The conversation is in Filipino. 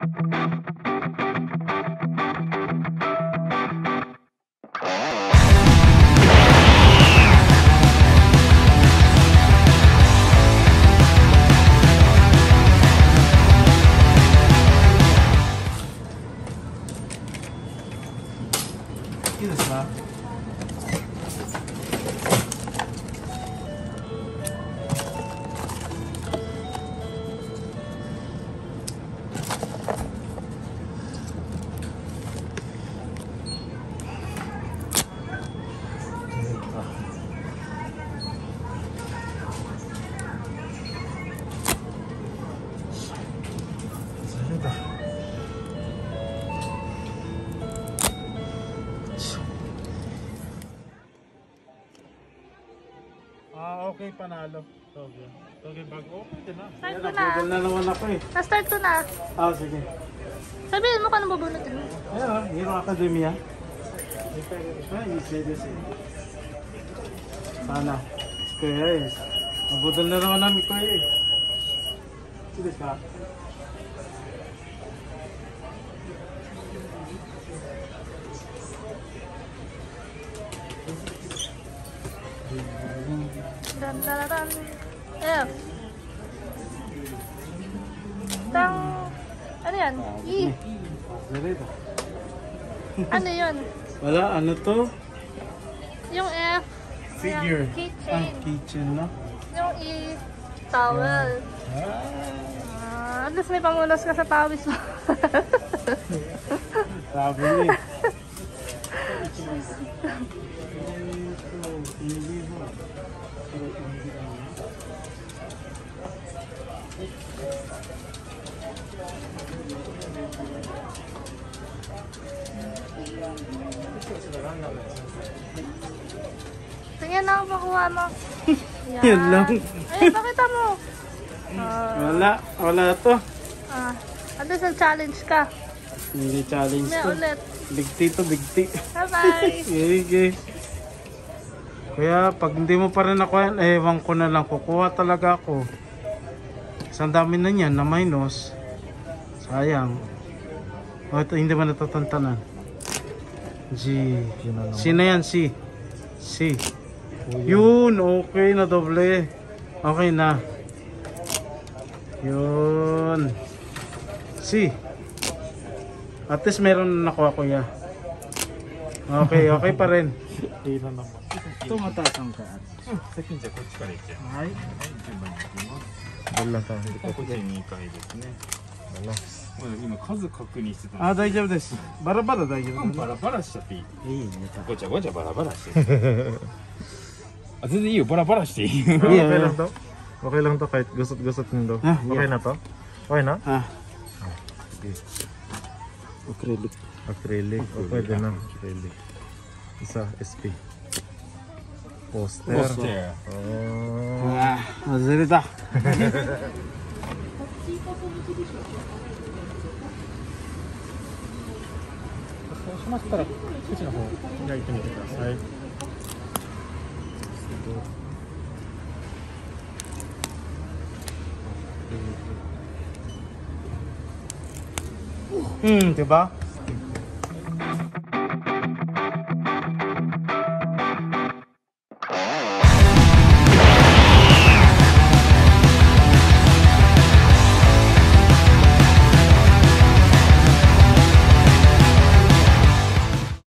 いいですか？Okay, panalo. Okay, bago. Okay din na. Start Ayan, ko na. napudol na naman ako eh. Na-start ko na. Sige. Sabihin mo kung ano bubunutin mo. Ayan, Hero Academia. Easy this eh. Sana. Kuya eh. Nabudol na naman namin kuya eh. Sige ka. Dan dan dan. F. Tang. Ano yan? E. Ano yun? Wala, ano to? Yung F. Figure. Keychain. Keychain no? Yung E. Towel. At least may pangulas ka sa pawis mo. Sabi niya. Tingnan na ako makuha mo. Yan lang. Ay, pakita mo. Wala to. At least nag-challenge ka. Hindi challenge May to. ulit. Bigti to, bigti. Bye-bye. Sige. Kaya pag hindi mo pa rin nakuha, ewan ko na lang, kukuha talaga ako. Isang dami na niyan na minus. Sayang. Ito hindi ba natatantanan? G. C na yan, C. C. Yun, okay na doble. Okay na. Yun. C. At least meron na nakuha kuya. Okay, okay pa rin. Hindi na naman. Ito matatangkaan. Ay. Wala tayo. こっち2回ですね。今数確認してたんです。 あ、大丈夫です。バラバラ大丈夫。 バラバラしちゃっていい。 いいね。 ごちゃごちゃバラバラして。あ、全然いいよ。バラバラしていい。 Okay lang to? Okay lang to kahit gusot-gusot nito. Okay na to? Okay na? Acrylic. Acrylic. O pwede na. Acrylic. Isa, SP. Poster. Poster. Oh. Mazali ta. そうしましたら口の方開いてみてください。 Diba?